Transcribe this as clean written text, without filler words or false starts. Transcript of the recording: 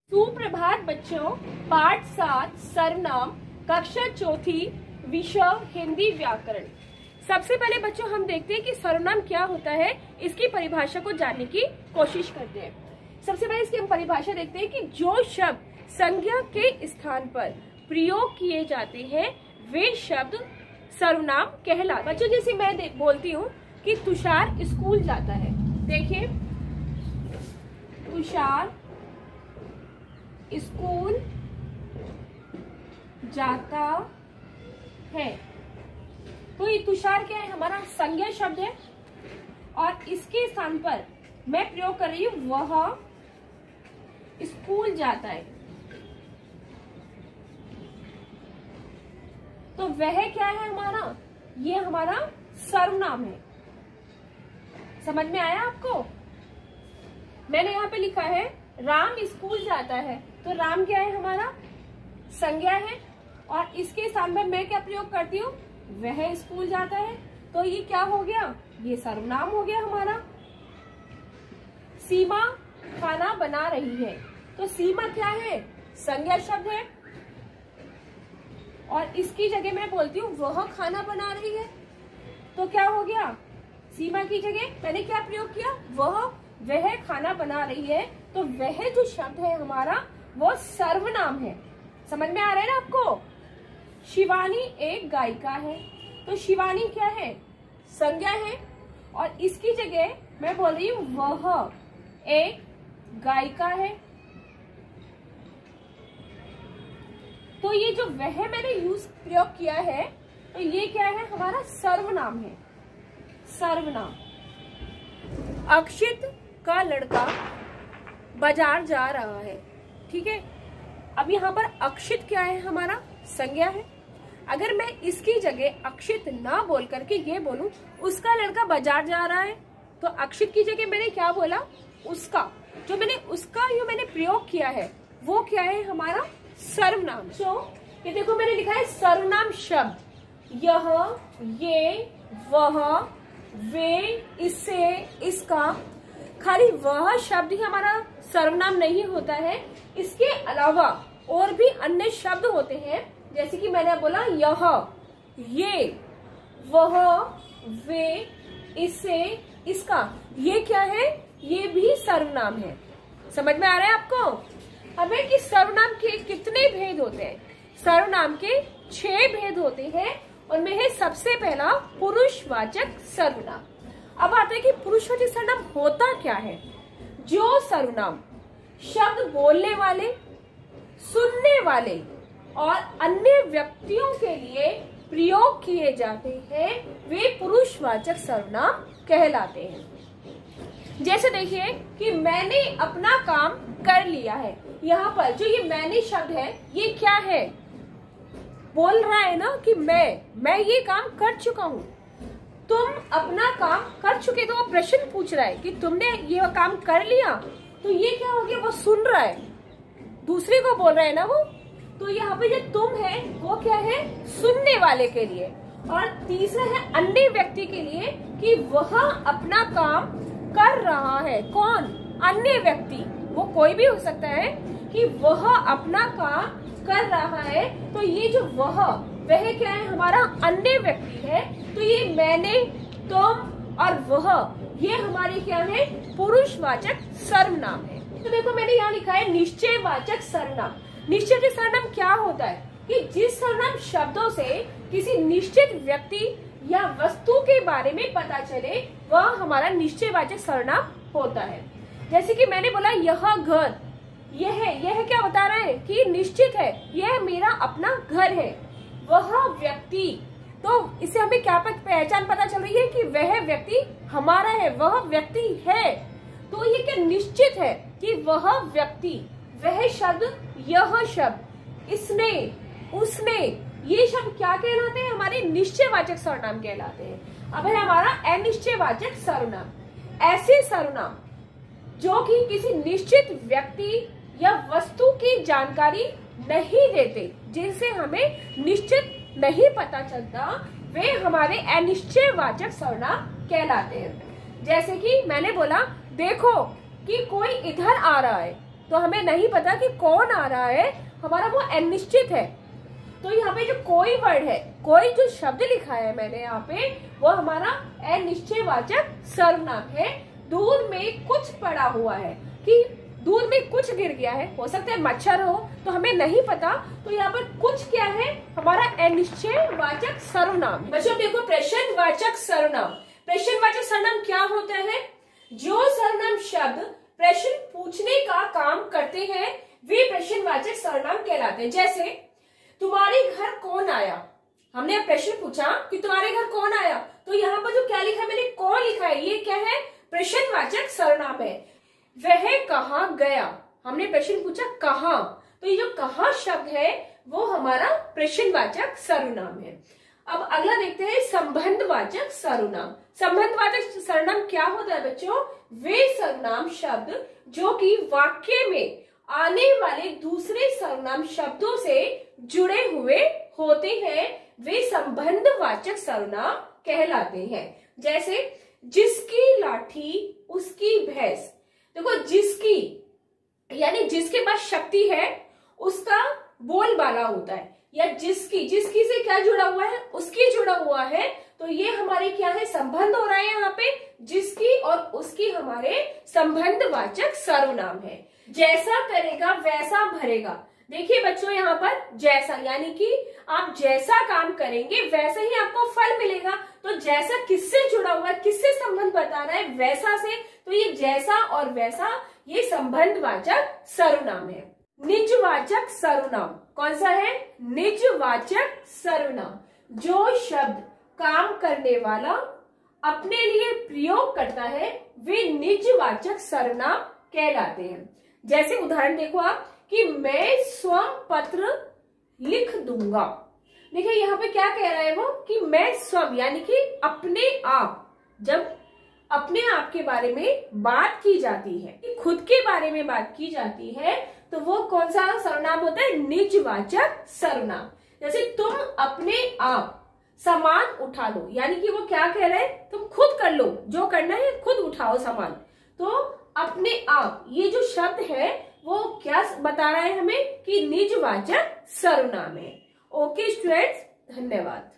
सुप्रभात बच्चों, पाठ 7 सर्वनाम, कक्षा 4 विषय हिंदी व्याकरण। सबसे पहले बच्चों हम देखते हैं कि सर्वनाम क्या होता है। इसकी परिभाषा को जानने की कोशिश करते हैं। सबसे पहले इसकी हम परिभाषा देखते हैं कि जो शब्द संज्ञा के स्थान पर प्रयोग किए जाते हैं वे शब्द सर्वनाम कहलाते हैं। बच्चों जैसे मैं बोलती हूँ कि तुषार स्कूल जाता है। देखिए, तुषार स्कूल जाता है, तो ये तुषार क्या है, हमारा संज्ञा शब्द है और इसके स्थान पर मैं प्रयोग कर रही हूं वह स्कूल जाता है। तो वह क्या है हमारा, ये हमारा सर्वनाम है। समझ में आया आपको? मैंने यहाँ पे लिखा है राम स्कूल जाता है, तो राम क्या है, हमारा संज्ञा है और इसके स्थान पर मैं क्या प्रयोग करती हूँ, वह स्कूल जाता है। तो ये क्या हो गया, ये सर्वनाम हो गया हमारा। सीमा खाना बना रही है, तो सीमा क्या है, संज्ञा शब्द है और इसकी जगह मैं बोलती हूँ वह खाना बना रही है। तो क्या हो गया, सीमा की जगह मैंने क्या प्रयोग किया, वह खाना बना रही है। तो वह जो शब्द है हमारा वो सर्वनाम है। समझ में आ रहा है ना आपको? शिवानी एक गायिका है, तो शिवानी क्या है, संज्ञा है और इसकी जगह मैं बोल रही हूँ वह एक गायिका है। तो ये जो वह मैंने प्रयोग किया है, तो ये क्या है, हमारा सर्वनाम है। सर्वनाम। अक्षित का लड़का बाजार जा रहा है, ठीक है। अब यहाँ पर अक्षित क्या है, हमारा संज्ञा है। अगर मैं इसकी जगह अक्षित ना बोल करके ये बोलूं उसका लड़का बाजार जा रहा है, तो अक्षित की जगह मैंने क्या बोला, उसका। जो मैंने प्रयोग किया है वो क्या है, हमारा सर्वनाम। ये देखो मैंने लिखा है सर्वनाम शब्द, यह, ये, वह, वे, इससे, इसका। खाली वह शब्द ही हमारा सर्वनाम नहीं होता है, इसके अलावा और भी अन्य शब्द होते हैं। जैसे कि मैंने बोला यह, ये, वह, वे, इससे, इसका, ये क्या है, ये भी सर्वनाम है। समझ में आ रहा है आपको? अब है कि सर्वनाम के कितने भेद होते हैं। सर्वनाम के 6 भेद होते हैं। उनमें है सबसे पहला पुरुषवाचक सर्वनाम। अब आते हैं कि पुरुषवाचक सर्वनाम होता क्या है। जो सर्वनाम शब्द बोलने वाले, सुनने वाले और अन्य व्यक्तियों के लिए प्रयोग किए जाते हैं वे पुरुषवाचक सर्वनाम कहलाते हैं। जैसे देखिए कि मैंने अपना काम कर लिया है, यहाँ पर जो ये मैंने शब्द है ये क्या है, बोल रहा है ना कि मैं ये काम कर चुका हूँ। तुम अपना काम कर चुके, तो वो प्रश्न पूछ रहा है कि तुमने ये काम कर लिया, तो ये क्या हो गया, वो सुन रहा है, दूसरे को बोल रहा है ना वो। तो यहाँ पे जो तुम है वो क्या है, सुनने वाले के लिए। और तीसरा है अन्य व्यक्ति के लिए कि वह अपना काम कर रहा है। कौन, अन्य व्यक्ति, वो कोई भी हो सकता है कि वह अपना काम कर रहा है। तो ये जो वह क्या है, हमारा अन्य व्यक्ति है। तो ये मैंने, तुम और वह, ये हमारे क्या है, पुरुषवाचक सर्वनाम है। तो देखो मैंने यहाँ लिखा है निश्चयवाचक सर्वनाम। निश्चयवाचक सर्वनाम क्या होता है कि जिस सर्वनाम शब्दों से किसी निश्चित व्यक्ति या वस्तु के बारे में पता चले वह हमारा निश्चयवाचक सर्वनाम होता है। जैसे कि मैंने बोला यह घर, यह क्या बता रहा है कि निश्चित है, यह मेरा अपना घर है। वह व्यक्ति, तो इससे हमें क्या पहचान पता चल रही है कि वह व्यक्ति हमारा है, वह व्यक्ति है। तो ये क्या निश्चित है कि वह व्यक्ति, वह शब्द, यह शब्द, इसने, उसने, ये शब्द क्या कहलाते हैं, हमारे निश्चयवाचक सर्वनाम कहलाते हैं। अब है हमारा अनिश्चयवाचक सर्वनाम। ऐसे सर्वनाम जो कि किसी निश्चित व्यक्ति या वस्तु की जानकारी नहीं देते, जिनसे हमें निश्चित नहीं पता चलता, वे हमारे अनिश्चयवाचक सर्वनाम कहलाते हैं। जैसे कि मैंने बोला देखो कि कोई इधर आ रहा है, तो हमें नहीं पता कि कौन आ रहा है, हमारा वो अनिश्चित है। तो यहाँ पे जो कोई वर्ड है, कोई जो शब्द लिखा है मैंने यहाँ पे, वो हमारा अनिश्चयवाचक सर्वनाम है। दूध में कुछ पड़ा हुआ है, कि दूध में कुछ गिर गया है, हो सकता है मच्छर हो, तो हमें नहीं पता। तो यहाँ पर कुछ क्या है, हमारा अनिश्चयवाचक सर्वनाम। बच्चों देखो, प्रश्नवाचक सर्वनाम, प्रश्नवाचक सर्वनाम क्या होता है? जो सर्वनाम शब्द प्रश्न पूछने का काम करते हैं वे प्रश्नवाचक सर्वनाम कहलाते हैं। जैसे तुम्हारे घर कौन आया, हमने प्रश्न पूछा कि तुम्हारे घर कौन आया, तो यहाँ पर जो क्या लिखा है, मैंने कौन लिखा है, ये क्या है, प्रश्नवाचक सर्वनाम है। वह कहाँ गया, हमने प्रश्न पूछा कहाँ, तो ये जो कहाँ शब्द है वो हमारा प्रश्नवाचक सर्वनाम है। अब अगला देखते हैं संबंधवाचक सर्वनाम। संबंधवाचक सर्वनाम क्या होता है बच्चों? वे सर्वनाम शब्द जो कि वाक्य में आने वाले दूसरे सर्वनाम शब्दों से जुड़े हुए होते हैं, वे संबंधवाचक सर्वनाम कहलाते हैं। जैसे जिसकी लाठी उसकी भैंस, देखो जिसकी यानी जिसके पास शक्ति है उसका बोलबाला होता है, या जिसकी, जिसकी से क्या जुड़ा हुआ है, उसकी जुड़ा हुआ है, तो ये हमारे क्या है, संबंध हो रहा है। यहाँ पे जिसकी और उसकी हमारे संबंधवाचक सर्वनाम है। जैसा करेगा वैसा भरेगा, देखिए बच्चों यहाँ पर जैसा यानी कि आप जैसा काम करेंगे वैसे ही आपको फल मिलेगा। तो जैसा किससे जुड़ा हुआ है, किससे संबंध बता रहा है, वैसा से, तो ये जैसा और वैसा ये संबंधवाचक सर्वनाम है। निजवाचक सर्वनाम कौन सा है? निजवाचक सर्वनाम, जो शब्द काम करने वाला अपने लिए प्रयोग करता है वे निजवाचक सर्वनाम कहलाते हैं। जैसे उदाहरण देखो आप कि मैं स्वयं पत्र लिख दूंगा। देखिए यहाँ पे क्या कह रहा है वो कि मैं स्वयं यानी कि अपने आप, जब अपने आप के बारे में बात की जाती है, खुद के बारे में बात की जाती है, तो वो कौन सा सर्वनाम होता है? निजवाचक सर्वनाम। जैसे तुम अपने आप सामान उठा लो, यानी कि वो क्या कह रहे हैं, तुम खुद कर लो, जो करना है खुद उठाओ सामान। तो अपने आप ये जो शब्द है वो क्या बता रहा है हमें कि निजवाचक सर्वनाम है। ओके स्टूडेंट्स, धन्यवाद।